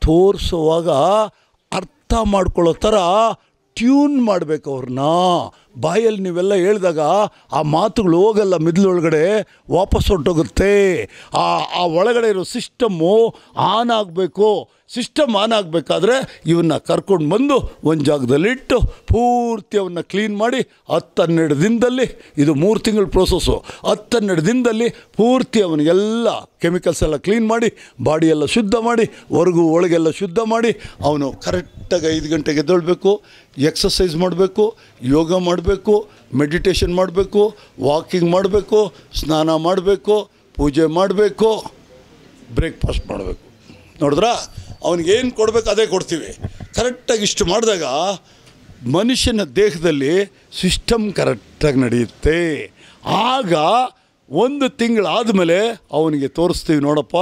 ತೋರಿಸುವಾಗ ಅರ್ಥ ಮಾಡ್ಕೊಳ್ಳೋ ಥರ ಟ್ಯೂನ್ ಮಾಡಬೇಕು ಅವ್ರನ್ನ. ಬಾಯಲ್ಲಿ ನೀವೆಲ್ಲ ಹೇಳಿದಾಗ ಆ ಮಾತುಗಳು ಹೋಗಲ್ಲ, ಮಿದ್ಲೊಳಗಡೆ ವಾಪಸ್ ಹೊರಟೋಗುತ್ತೆ. ಆ ಒಳಗಡೆ ಇರೋ ಸಿಸ್ಟಮ್ಮು ಆನ್ ಆಗಬೇಕು. ಸಿಸ್ಟಮ್ ಆನ್ ಆಗಬೇಕಾದ್ರೆ ಇವನ್ನ ಕರ್ಕೊಂಡು ಬಂದು ಒಂದು ಜಾಗದಲ್ಲಿಟ್ಟು ಪೂರ್ತಿ ಅವನ್ನ ಕ್ಲೀನ್ ಮಾಡಿ 10-12 ದಿನದಲ್ಲಿ, ಇದು 3 ತಿಂಗಳ ಪ್ರೋಸೆಸ್ಸು, 10-12 ದಿನದಲ್ಲಿ ಪೂರ್ತಿ ಅವನಿಗೆಲ್ಲ ಕೆಮಿಕಲ್ಸ್ ಎಲ್ಲ ಕ್ಲೀನ್ ಮಾಡಿ, ಬಾಡಿಯೆಲ್ಲ ಶುದ್ಧ ಮಾಡಿ, ಹೊರಗು ಒಳಗೆಲ್ಲ ಶುದ್ಧ ಮಾಡಿ, ಅವನು ಕರೆಕ್ಟಾಗಿ 5 ಗಂಟೆಗೆ ಎದ್ದೇಳಬೇಕು, ಎಕ್ಸಸೈಸ್ ಮಾಡಬೇಕು, ಯೋಗ ಮಾಡಬೇಕು, ಮೆಡಿಟೇಷನ್ ಮಾಡಬೇಕು, ವಾಕಿಂಗ್ ಮಾಡಬೇಕು, ಸ್ನಾನ ಮಾಡಬೇಕು, ಪೂಜೆ ಮಾಡಬೇಕು, ಬ್ರೇಕ್ಫಾಸ್ಟ್ ಮಾಡಬೇಕು. ನೋಡಿದ್ರಾ, ಅವನಿಗೇನು ಕೊಡಬೇಕು ಅದೇ ಕೊಡ್ತೀವಿ. ಕರೆಕ್ಟಾಗಿ ಇಷ್ಟು ಮಾಡಿದಾಗ ಮನುಷ್ಯನ ದೇಹದಲ್ಲಿ ಸಿಸ್ಟಮ್ ಕರೆಕ್ಟಾಗಿ ನಡೆಯುತ್ತೆ. ಆಗ 1 ತಿಂಗಳಾದಮೇಲೆ ಅವನಿಗೆ ತೋರಿಸ್ತೀವಿ, ನೋಡಪ್ಪ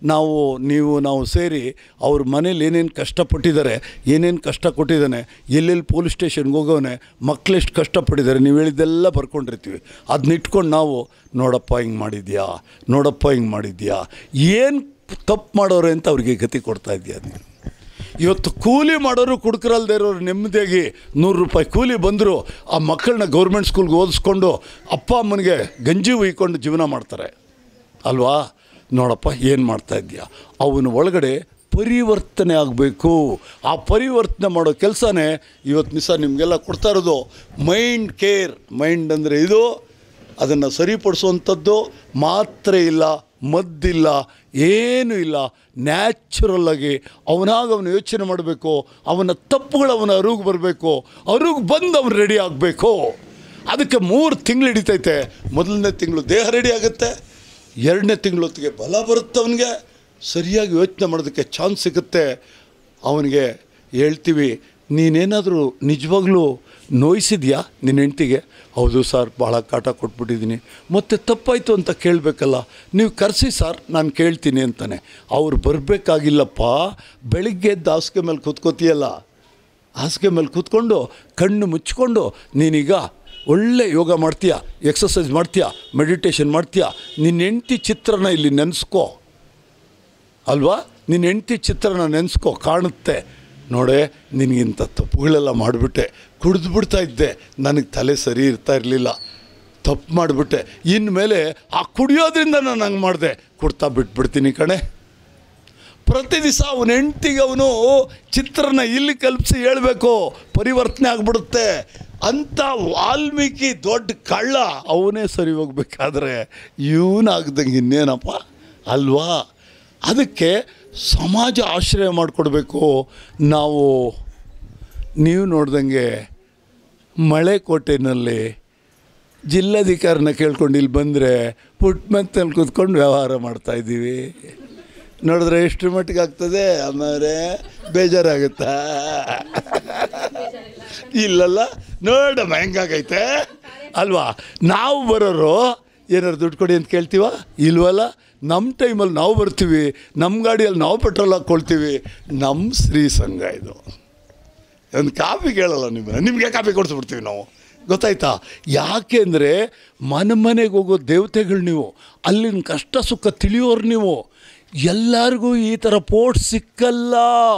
ನಾವು ಸೇರಿ ಅವ್ರ ಮನೇಲಿ ಏನೇನು ಕಷ್ಟಪಟ್ಟಿದ್ದಾರೆ, ಏನೇನು ಕಷ್ಟ ಕೊಟ್ಟಿದ್ದಾನೆ, ಎಲ್ಲೆಲ್ಲಿ ಪೊಲೀಸ್ ಸ್ಟೇಷನ್ಗೆ ಹೋಗೋನೆ, ಮಕ್ಕಳೆಷ್ಟು ಕಷ್ಟಪಟ್ಟಿದ್ದಾರೆ, ನೀವು ಹೇಳಿದ್ದೆಲ್ಲ ಬರ್ಕೊಂಡಿರ್ತೀವಿ. ಅದನ್ನ ಇಟ್ಕೊಂಡು ನಾವು ನೋಡಪ್ಪ ಹಿಂಗೆ ಮಾಡಿದ್ಯಾ, ನೋಡಪ್ಪ ಹಿಂಗೆ ಮಾಡಿದ್ಯಾ, ಏನು ತಪ್ಪು ಮಾಡೋರೆ ಅಂತ ಅವ್ರಿಗೆ ಗತಿ ಕೊಡ್ತಾ ಇದೆಯಾ. ಇವತ್ತು ಕೂಲಿ ಮಾಡೋರು ಕುಡ್ಕರಲ್ದೇ ಇರೋರು ನೆಮ್ಮದಿಯಾಗಿ 100 ರೂಪಾಯಿ ಕೂಲಿ ಬಂದರು ಆ ಮಕ್ಕಳನ್ನ ಗೌರ್ಮೆಂಟ್ ಸ್ಕೂಲ್ಗೆ ಓದಿಸ್ಕೊಂಡು ಅಪ್ಪ ಅಮ್ಮನಿಗೆ ಗಂಜಿ ಹುಯ್ಕೊಂಡು ಜೀವನ ಮಾಡ್ತಾರೆ ಅಲ್ವಾ. ನೋಡಪ್ಪ ಏನು ಮಾಡ್ತಾ ಇದೆಯಾ, ಅವನ ಒಳಗಡೆ ಪರಿವರ್ತನೆ ಆಗಬೇಕು. ಆ ಪರಿವರ್ತನೆ ಮಾಡೋ ಕೆಲಸನೇ ಇವತ್ತು ದಿವಸ ನಿಮಗೆಲ್ಲ ಕೊಡ್ತಾ ಇರೋದು ಮೈಂಡ್ ಕೇರ್. ಮೈಂಡ್ ಅಂದರೆ ಇದು, ಅದನ್ನು ಸರಿಪಡಿಸುವಂಥದ್ದು. ಮಾತ್ರೆ ಇಲ್ಲ, ಮದ್ದಿಲ್ಲ, ಏನೂ ಇಲ್ಲ, ನ್ಯಾಚುರಲ್ಲಾಗಿ ಅವನು ಯೋಚನೆ ಮಾಡಬೇಕು. ಅವನ ತಪ್ಪುಗಳು ಅವನ ಅರಿವಿಗೆ ಬರಬೇಕು, ಅರಿವಿಗೆ ಬಂದು ಅವನು ರೆಡಿ ಆಗಬೇಕು. ಅದಕ್ಕೆ 3 ತಿಂಗಳು ಹಿಡಿತೈತೆ. 1ನೇ ತಿಂಗಳು ದೇಹ ರೆಡಿ ಆಗುತ್ತೆ, 2ನೇ ತಿಂಗಳು ಹೊತ್ತಿಗೆ ಬಲ ಬರುತ್ತೆ, ಅವನಿಗೆ ಸರಿಯಾಗಿ ಯೋಚನೆ ಮಾಡೋದಕ್ಕೆ ಚಾನ್ಸ್ ಸಿಗುತ್ತೆ. ಅವನಿಗೆ ಹೇಳ್ತೀವಿ, ನೀನೇನಾದರೂ ನಿಜವಾಗ್ಲೂ ನೋಯಿಸಿದ್ಯಾ ನಿನ್ನ ಹೆಂಡ್ತಿಗೆ? ಹೌದು ಸರ್, ಭಾಳ ಕಾಟ ಕೊಟ್ಬಿಟ್ಟಿದ್ದೀನಿ. ಮತ್ತೆ ತಪ್ಪಾಯಿತು ಅಂತ ಕೇಳಬೇಕಲ್ಲ, ನೀವು ಕರೆಸಿ ಸರ್, ನಾನು ಕೇಳ್ತೀನಿ ಅಂತಾನೆ. ಅವ್ರು ಬರಬೇಕಾಗಿಲ್ಲಪ್ಪ. ಬೆಳಿಗ್ಗೆ ಎದ್ದು ಹಾಸಿಗೆ ಮೇಲೆ ಕೂತ್ಕೋತೀಯಲ್ಲ, ಹಾಸಿಗೆ ಮೇಲೆ ಕೂತ್ಕೊಂಡು ಕಣ್ಣು ಮುಚ್ಕೊಂಡು ನೀನೀಗ ಒಳ್ಳೆ ಯೋಗ ಮಾಡ್ತೀಯ, ಎಕ್ಸಸೈಸ್ ಮಾಡ್ತೀಯ, ಮೆಡಿಟೇಷನ್ ಮಾಡ್ತೀಯ. ನಿನ್ನ ಹೆಂಡ್ತಿ ಚಿತ್ರನ ಇಲ್ಲಿ ನೆನೆಸ್ಕೋ ಅಲ್ವಾ, ನಿನ್ನ ಹೆಂಡ್ತಿ ಚಿತ್ರನ ನೆನೆಸ್ಕೋ, ಕಾಣುತ್ತೆ. ನೋಡೆ, ನಿನಗಿಂಥ ತಪ್ಪುಗಳೆಲ್ಲ ಮಾಡಿಬಿಟ್ಟೆ, ಕುಡಿದ್ಬಿಡ್ತಾ ಇದ್ದೆ, ನನಗೆ ತಲೆ ಸರಿ ಇರ್ತಾ ಇರಲಿಲ್ಲ, ತಪ್ಪು ಮಾಡಿಬಿಟ್ಟೆ, ಇನ್ಮೇಲೆ ಆ ಕುಡಿಯೋದ್ರಿಂದ ನಾನು ಹಂಗೆ ಮಾಡಿದೆ, ಕುಡ್ತಾ ಬಿಟ್ಬಿಡ್ತೀನಿ ಕಣೆ. ಪ್ರತಿ ದಿವಸ ಅವನ ಹೆಂಡ್ತಿಗೆ ಅವನು ಚಿತ್ರನ ಇಲ್ಲಿ ಕಲ್ಪಿಸಿ ಹೇಳಬೇಕು, ಪರಿವರ್ತನೆ ಆಗಿಬಿಡುತ್ತೆ. ಅಂಥ ವಾಲ್ಮೀಕಿ ದೊಡ್ಡ ಕಳ್ಳ ಅವನೇ ಸರಿ ಹೋಗ್ಬೇಕಾದ್ರೆ ಇವನಾಗ್ದಂಗೆ ಇನ್ನೇನಪ್ಪ ಅಲ್ವಾ. ಅದಕ್ಕೆ ಸಮಾಜ ಆಶ್ರಯ ಮಾಡಿಕೊಡ್ಬೇಕು. ನೀವು ನೋಡ್ದಂಗೆ ಮಳೆಕೋಟೆಯಲ್ಲಿ ಜಿಲ್ಲಾಧಿಕಾರಿನ ಕೇಳ್ಕೊಂಡು ಇಲ್ಲಿ ಬಂದರೆ ಪುಟ್ಮೆತ್ತಲ್ಲಿ ಕೂತ್ಕೊಂಡು ವ್ಯವಹಾರ ಮಾಡ್ತಾಯಿದ್ದೀವಿ. ನೋಡಿದ್ರೆ ಎಷ್ಟು ಮಟ್ಟಿಗೆ ಆಗ್ತದೆ, ಆಮೇಲೆ ಬೇಜಾರಾಗುತ್ತಾ? ಇಲ್ಲಲ್ಲ, ನೋಡಮ್ಮ ಹೆಂಗಾಗೈತೆ ಅಲ್ವಾ. ನಾವು ಬರೋರು ಏನಾರು ದುಡ್ಡು ಕೊಡಿ ಅಂತ ಕೇಳ್ತೀವ? ಇಲ್ವಲ್ಲ. ನಮ್ಮ ಟೈಮಲ್ಲಿ ನಾವು ಬರ್ತೀವಿ, ನಮ್ಮ ಗಾಡಿಯಲ್ಲಿ ನಾವು ಪೆಟ್ರೋಲ್ ಹಾಕ್ಕೊಳ್ತೀವಿ. ನಮ್ಮ ಸ್ತ್ರೀ ಸಂಘ ಇದು. ಒಂದು ಕಾಫಿ ಕೇಳಲ್ಲ ನಿಮಗೆ ಕಾಫಿ ಕೊಡಿಸ್ಬಿಡ್ತೀವಿ ನಾವು, ಗೊತ್ತಾಯ್ತಾ? ಯಾಕೆ ಅಂದರೆ ಮನೆಗೆ ಹೋಗೋ ದೇವತೆಗಳು ನೀವು, ಅಲ್ಲಿನ ಕಷ್ಟ ಸುಖ ತಿಳಿಯೋರು ನೀವು. ಎಲ್ಲರಿಗೂ ಈ ಥರ ಪೋರ್ಟ್ ಸಿಕ್ಕಲ್ಲ.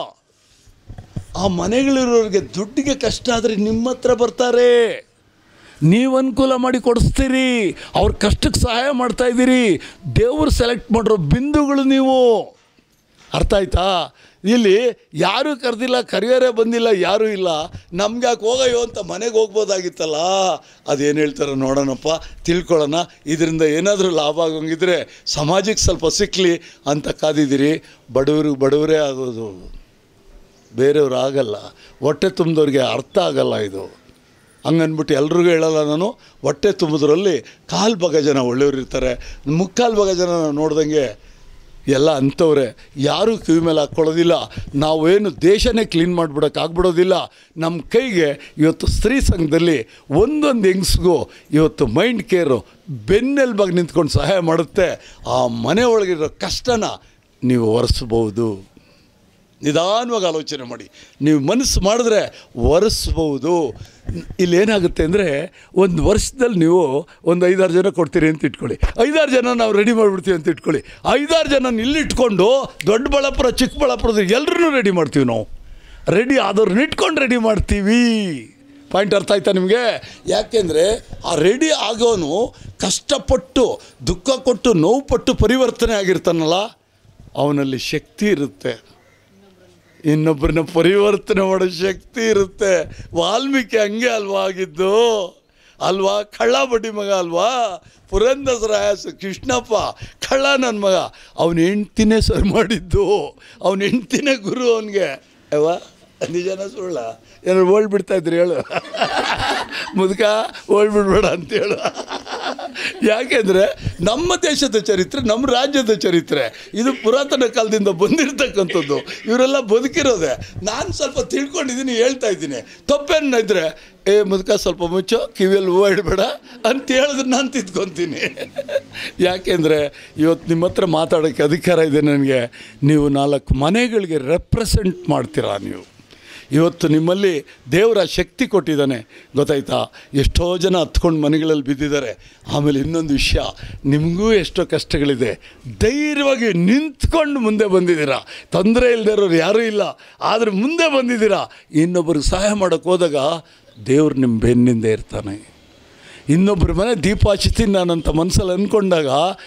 ಆ ಮನೆಗಳಿರೋರಿಗೆ ದುಡ್ಡಿಗೆ ಕಷ್ಟ ಆದರೆ ನಿಮ್ಮ ಹತ್ರ ಬರ್ತಾರೆ, ನೀವು ಅನುಕೂಲ ಮಾಡಿ ಕೊಡಿಸ್ತೀರಿ, ಅವ್ರ ಕಷ್ಟಕ್ಕೆ ಸಹಾಯ ಮಾಡ್ತಾಯಿದ್ದೀರಿ. ದೇವರು ಸೆಲೆಕ್ಟ್ ಮಾಡಿರೋ ಬಿಂದುಗಳು ನೀವು, ಅರ್ಥ ಆಯ್ತಾ? ಇಲ್ಲಿ ಯಾರೂ ಕರೆದಿಲ್ಲ, ಕರಿಯರೇ ಬಂದಿಲ್ಲ, ಯಾರೂ ಇಲ್ಲ. ನಮ್ಗೆ ಯಾಕೆ ಹೋಗಯ್ಯೋ ಅಂತ ಮನೆಗೆ ಹೋಗ್ಬೋದಾಗಿತ್ತಲ್ಲ. ಅದೇನು ಹೇಳ್ತಾರೋ ನೋಡೋಣಪ್ಪ, ತಿಳ್ಕೊಳ್ಳೋಣ, ಇದರಿಂದ ಏನಾದರೂ ಲಾಭ ಆಗೋಂಗಿದ್ರೆ ಸಮಾಜಕ್ಕೆ ಸ್ವಲ್ಪ ಸಿಕ್ಕಲಿ ಅಂತ ಕಾದಿದ್ದೀರಿ. ಬಡವರೇ ಆಗೋದು, ಬೇರೆಯವ್ರು ಆಗಲ್ಲ. ಹೊಟ್ಟೆ ತುಂಬಿದವ್ರಿಗೆ ಅರ್ಥ ಆಗಲ್ಲ ಇದು. ಹಂಗನ್ಬಿಟ್ಟು ಎಲ್ರಿಗೂ ಹೇಳಲ್ಲ ನಾನು. ಹೊಟ್ಟೆ ತುಂಬಿದ್ರಲ್ಲಿ 1/4 ಭಾಗ ಜನ ಒಳ್ಳೆಯವ್ರು ಇರ್ತಾರೆ, 3/4 ಭಾಗ ಜನ ನೋಡ್ದಂಗೆ ಎಲ್ಲ ಅಂಥವ್ರೆ. ಯಾರೂ ಕಿವಿ ಮೇಲೆ ಹಾಕ್ಕೊಳ್ಳೋದಿಲ್ಲ. ನಾವೇನು ದೇಶನೇ ಕ್ಲೀನ್ ಮಾಡಿಬಿಡೋಕ್ಕಾಗ್ಬಿಡೋದಿಲ್ಲ. ನಮ್ಮ ಕೈಗೆ ಇವತ್ತು ಸ್ತ್ರೀ ಸಂಘದಲ್ಲಿ ಒಂದೊಂದು ಹೆಂಗಸ್ಗೂ ಇವತ್ತು ಮೈಂಡ್ ಕೇರು ಬೆನ್ನೆಲುಬಾಗಿ ನಿಂತ್ಕೊಂಡು ಸಹಾಯ ಮಾಡುತ್ತೆ. ಆ ಮನೆ ಒಳಗಿರೋ ಕಷ್ಟನ ನೀವು ಒರೆಸ್ಬೋದು. ನಿಧಾನವಾಗಿ ಆಲೋಚನೆ ಮಾಡಿ. ನೀವು ಮನಸ್ಸು ಮಾಡಿದ್ರೆ ಒರೆಸ್ಬೋದು. ಇಲ್ಲೇನಾಗುತ್ತೆ ಅಂದರೆ, ಒಂದು ವರ್ಷದಲ್ಲಿ ನೀವು ಒಂದು 5-6 ಜನ ಕೊಡ್ತೀರಿ ಅಂತ ಇಟ್ಕೊಳ್ಳಿ. 5-6 ಜನ ನಾವು ರೆಡಿ ಮಾಡಿಬಿಡ್ತೀವಿ ಅಂತ ಇಟ್ಕೊಳ್ಳಿ. 5-6 ಜನ ಇಲ್ಲಿಟ್ಕೊಂಡು ದೊಡ್ಡಬಳ್ಳಾಪುರ, ಚಿಕ್ಕಬಳ್ಳಾಪುರದ ಎಲ್ಲರೂ ರೆಡಿ ಮಾಡ್ತೀವಿ. ನಾವು ರೆಡಿ ಆದವ್ರನ್ನ ಇಟ್ಕೊಂಡು ರೆಡಿ ಮಾಡ್ತೀವಿ. ಪಾಯಿಂಟ್ ಅರ್ಥ ಆಯ್ತಾ ನಿಮಗೆ? ಯಾಕೆಂದರೆ ಆ ರೆಡಿ ಆಗೋನು ಕಷ್ಟಪಟ್ಟು, ದುಃಖ ಕೊಟ್ಟು, ನೋವು ಪಟ್ಟು ಪರಿವರ್ತನೆ ಆಗಿರ್ತಾನಲ್ಲ, ಅವನಲ್ಲಿ ಶಕ್ತಿ ಇರುತ್ತೆ. ಇನ್ನೊಬ್ಬರನ್ನ ಪರಿವರ್ತನೆ ಮಾಡೋ ಶಕ್ತಿ ಇರುತ್ತೆ. ವಾಲ್ಮೀಕಿ ಹಂಗೆ ಅಲ್ವಾ ಆಗಿದ್ದು ಅಲ್ವಾ? ಕಳ್ಳ ಬಡ್ಡಿ ಮಗ ಅಲ್ವಾ? ಪುರಂದರದಾಸ ಕೃಷ್ಣಪ್ಪ ಕಳ್ಳ ನನ್ನ ಮಗ. ಅವನ ಹೆಂಡ್ತಿನೇ ಸರ್ ಮಾಡಿದ್ದು, ಅವನ ಹೆಂಡ್ತಿನೇ ಗುರು ಅವನಿಗೆ. ಅಲ್ವಾ? ನಿಜನ ಸುಳ್ಳ? ಏನಾರು ಓಲ್ಬಿಡ್ತಾಯಿದ್ರಿ ಹೇಳು, ಮುದುಕ ಓಲ್ಬಿಡ್ಬೇಡ ಅಂತೇಳು. ಯಾಕೆಂದರೆ ನಮ್ಮ ದೇಶದ ಚರಿತ್ರೆ, ನಮ್ಮ ರಾಜ್ಯದ ಚರಿತ್ರೆ ಇದು ಪುರಾತನ ಕಾಲದಿಂದ ಬಂದಿರತಕ್ಕಂಥದ್ದು. ಇವರೆಲ್ಲ ಬದುಕಿರೋದೆ. ನಾನು ಸ್ವಲ್ಪ ತಿಳ್ಕೊಂಡಿದ್ದೀನಿ, ಹೇಳ್ತಾ ಇದ್ದೀನಿ. ತಪ್ಪೇನಿದ್ರೆ ಮುದುಕ ಸ್ವಲ್ಪ ಮುಚ್ಚೋ, ಕಿವಿಯಲ್ಲಿ ಹೂವು ಇಡಬೇಡ ಅಂತ ಹೇಳಿದ್ರೆ ನಾನು ತಿದ್ಕೊತೀನಿ. ಯಾಕೆಂದರೆ ಇವತ್ತು ನಿಮ್ಮ ಹತ್ರ ಮಾತಾಡೋಕ್ಕೆ ಅಧಿಕಾರ ಇದೆ ನನಗೆ. ನೀವು 4 ಮನೆಗಳಿಗೆ ರೆಪ್ರೆಸೆಂಟ್ ಮಾಡ್ತೀರಾ. ನೀವು ಇವತ್ತು ನಿಮ್ಮಲ್ಲಿ ದೇವರ ಶಕ್ತಿ ಕೊಟ್ಟಿದ್ದಾನೆ, ಗೊತ್ತಾಯ್ತಾ? ಎಷ್ಟೋ ಜನ ಹತ್ಕೊಂಡು ಮನೆಗಳಲ್ಲಿ ಬಿದ್ದಿದ್ದಾರೆ. ಆಮೇಲೆ ಇನ್ನೊಂದು ವಿಷಯ, ನಿಮಗೂ ಎಷ್ಟೋ ಕಷ್ಟಗಳಿದೆ. ಧೈರ್ಯವಾಗಿ ನಿಂತ್ಕೊಂಡು ಮುಂದೆ ಬಂದಿದ್ದೀರಾ. ತೊಂದರೆ ಇಲ್ಲದೆ ಇರೋರು ಯಾರೂ ಇಲ್ಲ, ಆದರೆ ಮುಂದೆ ಬಂದಿದ್ದೀರಾ. ಇನ್ನೊಬ್ಬರಿಗೆ ಸಹಾಯ ಮಾಡೋಕ್ಕೆ ಹೋದಾಗ ದೇವ್ರು ನಿಮ್ಮ ಬೆನ್ನಿಂದ ಇರ್ತಾನೆ. ಇನ್ನೊಬ್ಬರ ಮನೆ ದೀಪ ಹಚ್ತೀನಿ ನಾನಂತ ಮನಸ್ಸಲ್ಲಿ ಅಂದ್ಕೊಂಡಾಗ